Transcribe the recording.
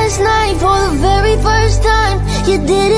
last night for the very first time. You did